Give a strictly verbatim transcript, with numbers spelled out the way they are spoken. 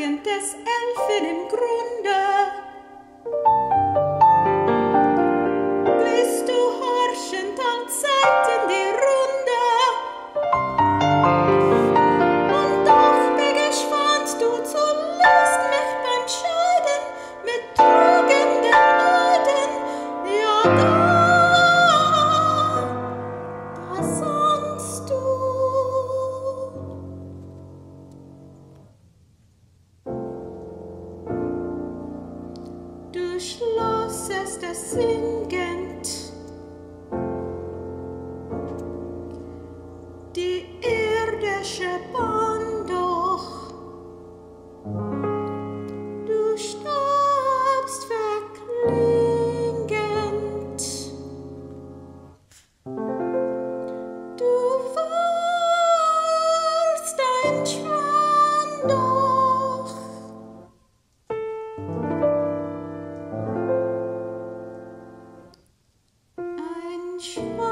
Jugend des Elfen im Grunde. Bist du horchend allzeit in die Runde, und doch begespannt du zuletzt mich beim Scheiden mit trugenden Leiden, ja da, da sandst du. Du schlossest es singend, die irdische Bahn doch. Du starbst verklingend, du warst ein Schwan doch. Ein Schwan